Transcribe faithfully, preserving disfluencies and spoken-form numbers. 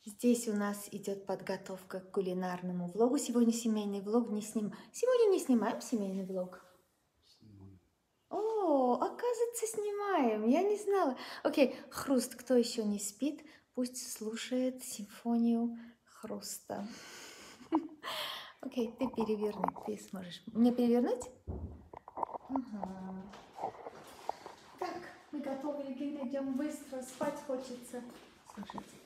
Здесь у нас идет подготовка к кулинарному влогу. Сегодня семейный влог не сним. Сегодня не снимаем семейный влог. Снимаю. О, оказывается, снимаем. Я не знала. Окей, Хруст, кто еще не спит, пусть слушает симфонию Хруста. Окей, ты переверни, ты сможешь. Мне перевернуть? Ага. Так, мы готовы, Евгения, идем быстро, спать хочется. Слушайте.